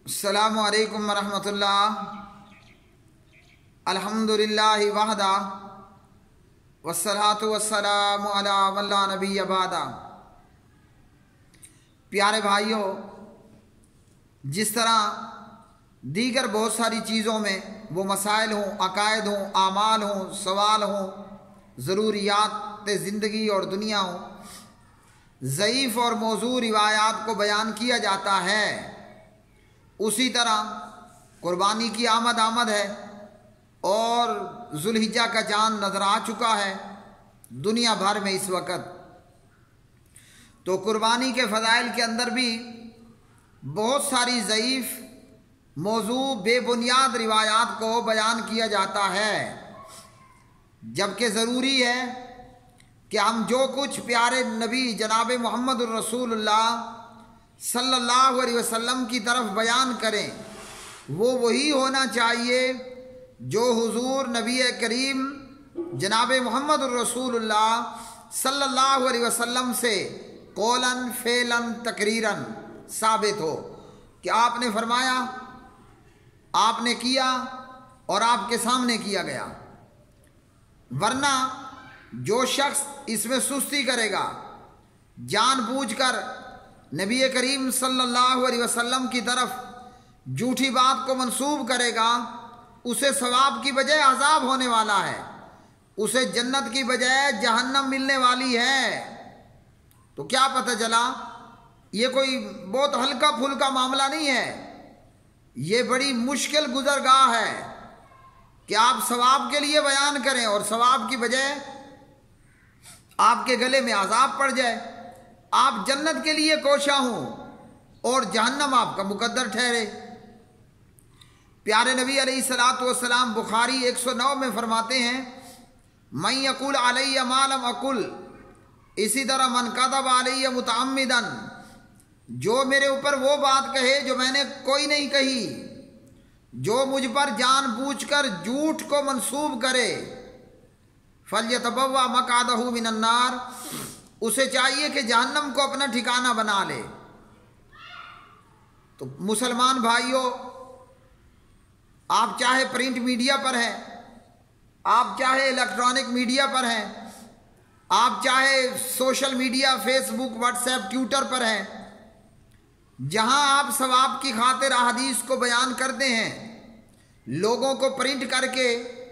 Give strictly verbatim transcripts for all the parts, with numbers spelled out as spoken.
السلام علیکم ورحمۃ اللہ۔ الحمدللہ وحدہ والصلاۃ والسلام علی من لا نبی بعدہ۔ پیارے بھائیوں، جس طرح دیگر بہت ساری چیزوں میں وہ مسائل ہوں، عقائد ہوں، اعمال ہوں، سوال ہوں، ضروریات زندگی اور دنیا ہوں، ضعیف اور موضوع روایات کو بیان کیا جاتا ہے، اسی طرح قربانی کی آمد آمد ہے اور ذوالحجہ کا چاند نظر آ چکا ہے دنیا بھر میں اس وقت۔ تو قربانی کے فضائل کے اندر بھی بہت ساری ضعیف موضوع بے بنیاد روایات کو بیان کیا جاتا ہے، جبکہ ضروری ہے کہ ہم جو کچھ پیارے نبی جناب محمد الرسول اللہ صلی اللہ علیہ وسلم کی طرف بیان کریں وہ وہی ہونا چاہیے جو حضور نبی کریم جناب محمد الرسول اللہ صلی اللہ علیہ وسلم سے قولاً فعلاً تقریراً ثابت ہو کہ آپ نے فرمایا، آپ نے کیا اور آپ کے سامنے کیا گیا۔ ورنہ جو شخص اس میں سستی کرے گا، جان بوجھ کر نبی کریم صلی اللہ علیہ وسلم کی طرف جھوٹی بات کو منسوب کرے گا، اسے ثواب کی بجائے عذاب ہونے والا ہے، اسے جنت کی بجائے جہنم ملنے والی ہے۔ تو کیا پتہ چلا یہ کوئی بہت ہلکا پھلکا معاملہ نہیں ہے، یہ بڑی مشکل گزرگاہ ہے کہ آپ ثواب کے لیے بیان کریں اور ثواب کی بجائے آپ کے گلے میں عذاب پڑ جائے، آپ جنت کے لیے کوشاں ہوں اور جہنم آپ کا مقدر ٹھہرے۔ پیارے نبی علیہ الصلوۃ والسلام بخاری ایک سو نو میں فرماتے ہیں، من یقول علی ما لم اقل، اسی طرح من کذب علی متعمدا، جو میرے اوپر وہ بات کہے جو میں نے کوئی نہیں کہی، جو مجھ پر جان بوجھ کر جھوٹ کو منسوب کرے، فلیتبوأ مقعدہ من النار، اسے چاہیے کہ جہنم کو اپنا ٹھکانہ بنا لے۔ تو مسلمان بھائیوں، آپ چاہے پرنٹ میڈیا پر ہیں، آپ چاہے الیکٹرانک میڈیا پر ہیں، آپ چاہے social media Facebook WhatsApp Twitter پر ہیں، جہاں آپ ثواب کی خاطر احادیث کو بیان کرتے ہیں، لوگوں کو پرنٹ کر کے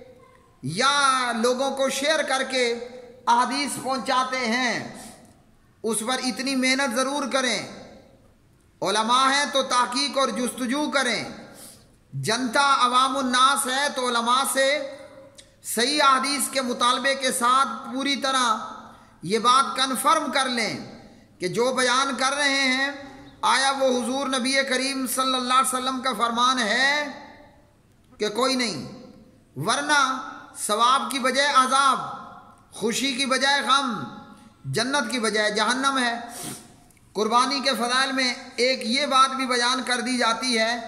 یا لوگوں کو شیئر کر کے احادیث پہنچاتے ہیں، اس پر اتنی محنت ضرور کریں۔ علماء ہیں تو تحقیق اور جستجو کریں، جنتا عوام الناس ہے تو علماء سے صحیح احادیث کے مطالبے کے ساتھ پوری طرح یہ بات کنفرم کر لیں کہ جو بیان کر رہے ہیں آیا وہ حضور نبی کریم صلی اللہ علیہ وسلم کا فرمان ہے کہ کوئی نہیں، ورنہ ثواب کی بجائے عذاب، خوشی کی بجائے غم، جنت کی بجائے جہنم ہے۔ قربانی کے فضائل میں ایک یہ بات بھی بیان کر دی جاتی ہے،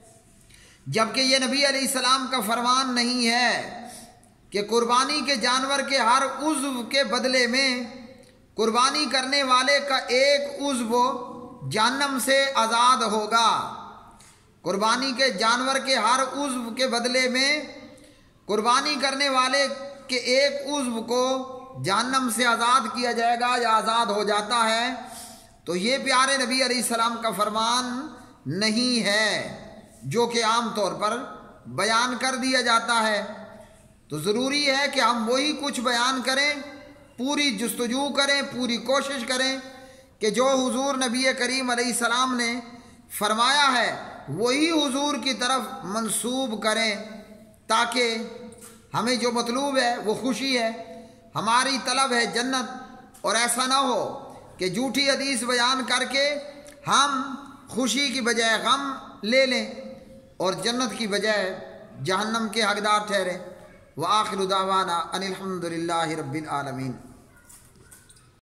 جبکہ یہ نبی علیہ السلام کا فرمان نہیں ہے کہ قربانی کے جانور کے ہر عضو کے بدلے میں قربانی کرنے والے کا ایک عضو جہنم سے آزاد ہوگا۔ قربانی کے جانور کے ہر عضو کے بدلے میں قربانی کرنے والے کے ایک عضو کو جہنم سے آزاد کیا جائے گا یا آزاد ہو جاتا ہے۔ تو یہ پیارے نبی علیہ السلام کا فرمان نہیں ہے جو کہ عام طور پر بیان کر دیا جاتا ہے۔ تو ضروری ہے کہ ہم وہی کچھ بیان کریں، پوری جستجو کریں، پوری کوشش کریں کہ جو حضور نبی کریم علیہ السلام نے فرمایا ہے وہی حضور کی طرف منسوب کریں، تاکہ ہمیں جو مطلوب ہے وہ خوشی ہے، ہماری طلب ہے جنت، اور ایسا نہ ہو کہ جھوٹی حدیث بیان کر کے ہم خوشی کی بجائے غم لے لیں اور جنت کی بجائے جہنم کے حقدار ٹھہریں۔ وآخر دعوانا ان الحمد للہ رب العالمین۔